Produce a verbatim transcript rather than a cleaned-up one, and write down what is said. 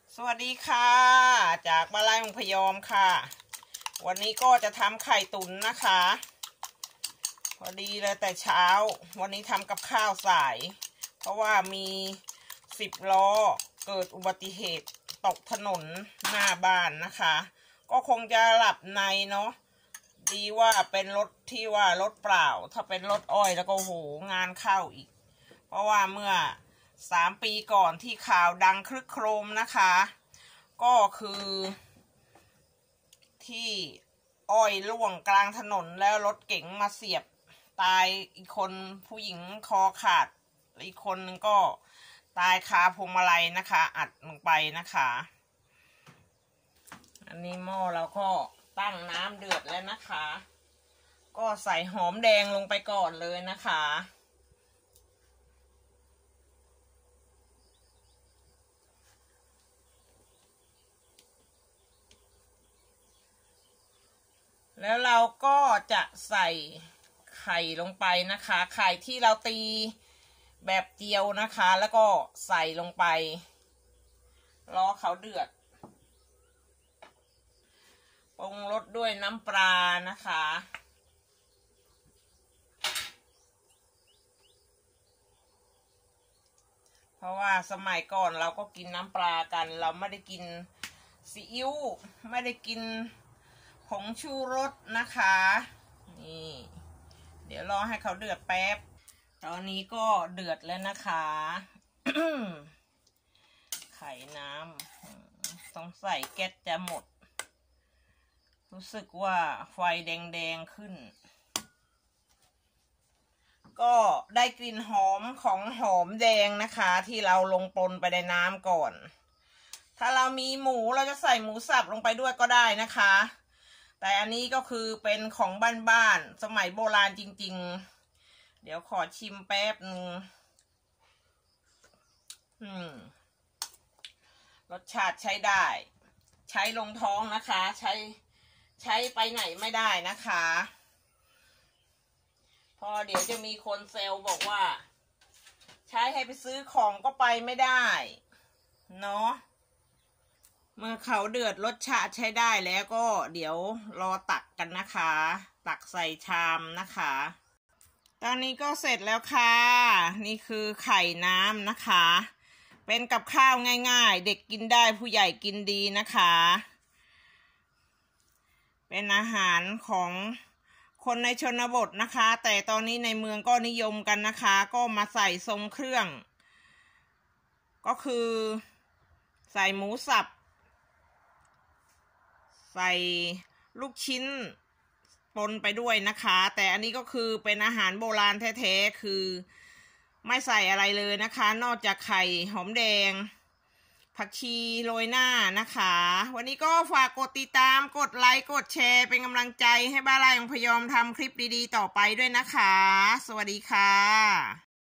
สวัสดีค่ะจากบ้านไร่องพยอมค่ะวันนี้ก็จะทำไข่ตุ๋นนะคะพอดีเลยแต่เช้าวันนี้ทำกับข้าวสายเพราะว่ามีสิบล้อเกิดอุบัติเหตุตกถนนหน้าบ้านนะคะก็คงจะหลับในเนาะดีว่าเป็นรถที่ว่ารถเปล่าถ้าเป็นรถอ้อยแล้วก็โหงานเข้าอีกเพราะว่าเมื่อสามปีก่อนที่ข่าวดังครึกโครมนะคะก็คือที่อ้อยร่วงกลางถนนแล้วรถเก๋งมาเสียบตายอีกคนผู้หญิงคอขาดอีกคนนึงก็ตายคาพวงมาลัยนะคะอัดลงไปนะคะอันนี้หม้อเราก็ตั้งน้ำเดือดแล้วนะคะก็ใส่หอมแดงลงไปก่อนเลยนะคะแล้วเราก็จะใส่ไข่ลงไปนะคะไข่ที่เราตีแบบเจียวนะคะแล้วก็ใส่ลงไปรอเขาเดือดปรุงรสด้วยน้ำปลานะคะเพราะว่าสมัยก่อนเราก็กินน้ำปลากันเราไม่ได้กินซีอิ๊วไม่ได้กินผงชูรสนะคะนี่เดี๋ยวรอให้เขาเดือดแป๊บตอนนี้ก็เดือดแล้วนะคะ ไข่น้ำต้องใส่แก๊สจะหมดรู้สึกว่าไฟแดงๆขึ้นก็ได้กลิ่นหอมของหอมแดงนะคะที่เราลงปนไปในน้ำก่อนถ้าเรามีหมูเราจะใส่หมูสับลงไปด้วยก็ได้นะคะแต่อันนี้ก็คือเป็นของบ้านๆสมัยโบราณจริงๆเดี๋ยวขอชิมแป๊บนึงอืมรสชาติใช้ได้ใช้ลงท้องนะคะใช้ใช้ไปไหนไม่ได้นะคะพอเดี๋ยวจะมีคนเซลบอกว่าใช้ให้ไปซื้อของก็ไปไม่ได้เนาะเมื่อเขาเดือดรสชาติใช้ได้แล้วก็เดี๋ยวรอตักกันนะคะตักใส่ชามนะคะตอนนี้ก็เสร็จแล้วค่ะนี่คือไข่น้ำนะคะเป็นกับข้าวง่ายๆเด็กกินได้ผู้ใหญ่กินดีนะคะเป็นอาหารของคนในชนบทนะคะแต่ตอนนี้ในเมืองก็นิยมกันนะคะก็มาใส่ทรงเครื่องก็คือใส่หมูสับใส่ลูกชิ้นปนไปด้วยนะคะแต่อันนี้ก็คือเป็นอาหารโบราณแท้ๆคือไม่ใส่อะไรเลยนะคะนอกจากไข่หอมแดงผักชีโรยหน้านะคะวันนี้ก็ฝากกดติดตามกดไลค์กดแชร์เป็นกำลังใจให้บ้านไร่องพยอมทำคลิปดีๆต่อไปด้วยนะคะสวัสดีค่ะ